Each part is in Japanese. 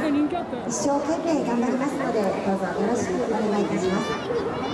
一生懸命頑張りますので、どうぞよろしくお願いいたします。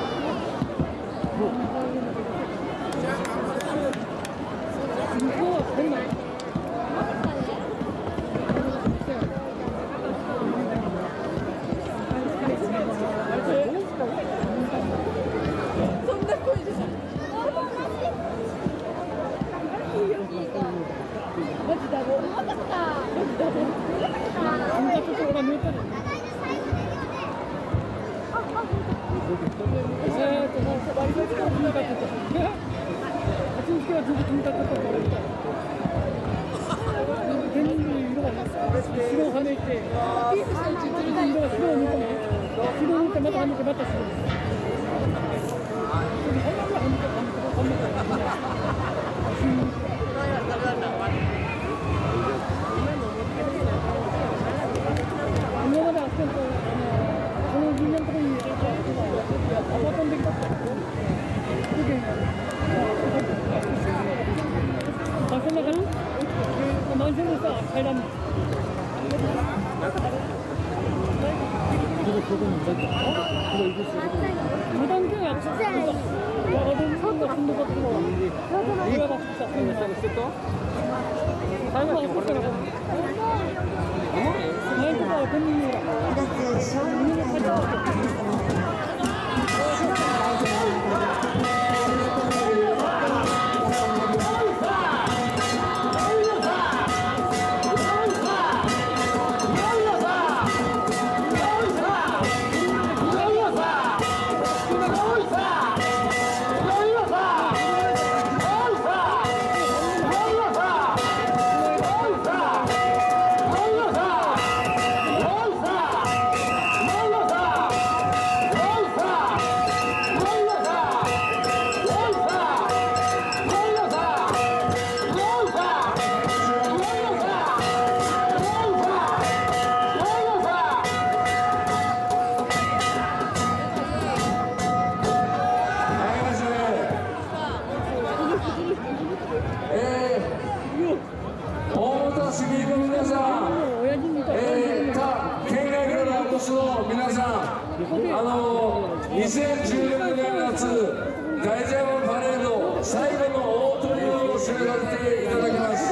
2016年夏大ジャーマンパレード最後の大トリを締めさせていただきます。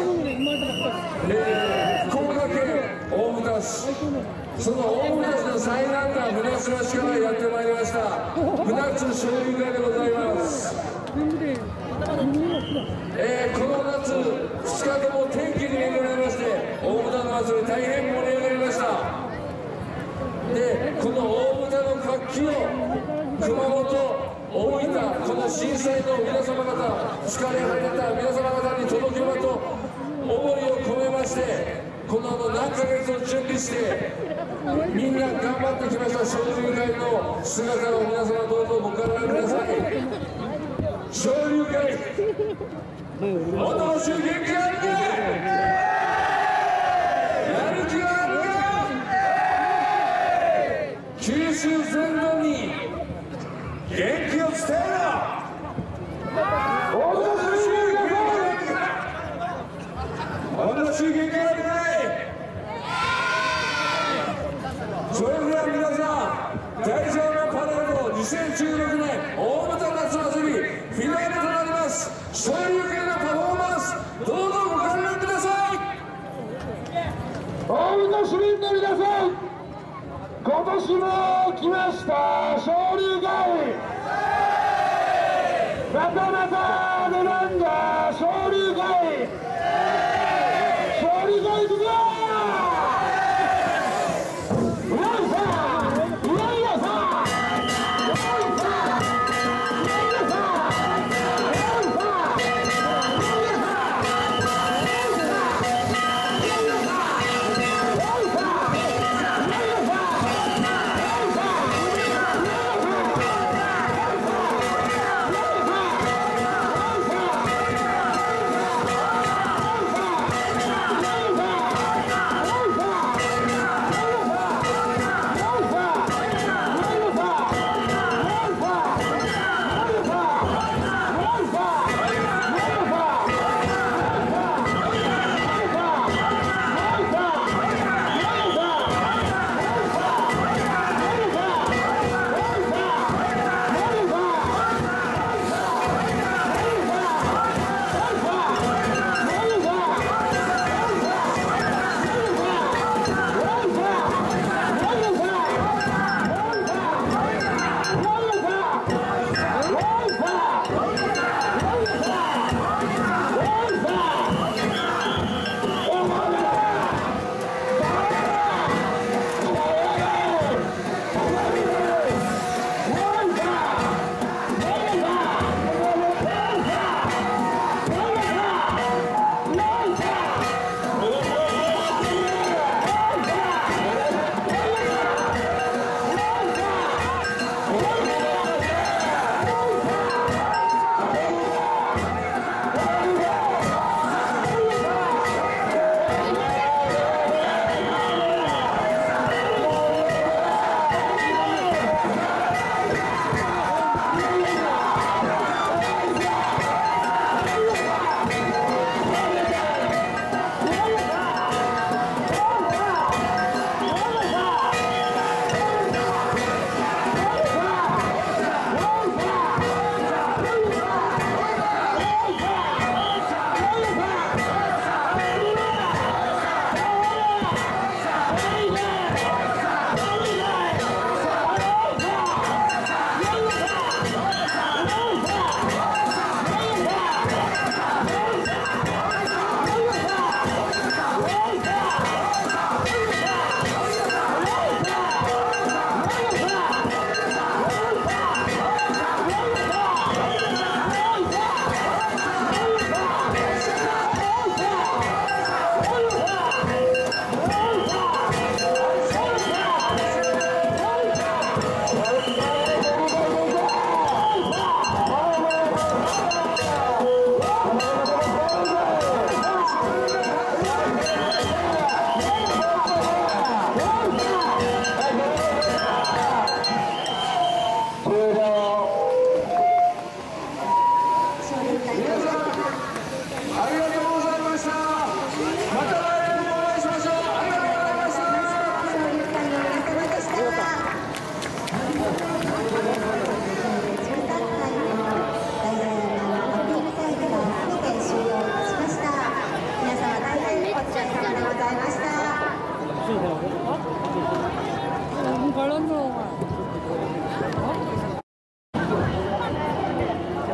福岡県大牟田市、その大牟田市の最南端船津町からやってまいりました船津醤油会でございます。この夏2日とも天気に恵まれまして大牟田の祭り大変盛り上がりました。でこの大牟田の活気を熊本、大分、この震災の皆様方、疲れ果てた皆様方に届けばと思いを込めまして、この何ヶ月を準備してみんな頑張ってきました醤油会の姿を皆様どうぞご観覧ください。醤油会お通し元気あるか、やる気があるか、九州全土に元気を伝えろ。おとしい元気あるかい。それでは皆さん、大ジャーマンパレード2016年大牟田夏祭りフィナーレとなります。醤油系のパフォーマンス、どうぞご観覧ください。 大牟田市民の皆さん、今年も来ました醤油会、またまた出なんだ醤油会、醤油会行くぞ。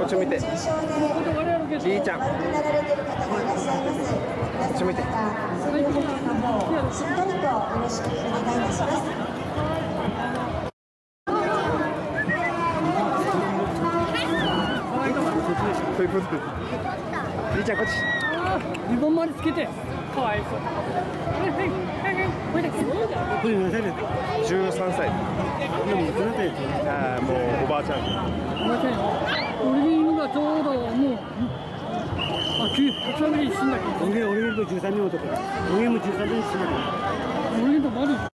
ち見て。りーちゃん。 なられている方がいらっしゃいます。皆様方、水分補給の方、しっかりとよろしくお願いいたします。 トイプープ。りーちゃんこっち。 リボンまでつけて。かわいそう。 13歳。ああ、もうおばあちゃん。 俺の犬がちょうどもう、あ、9歳目に死んだっけ。 俺と13年男だ。俺も13年死んだ。 俺とまだ。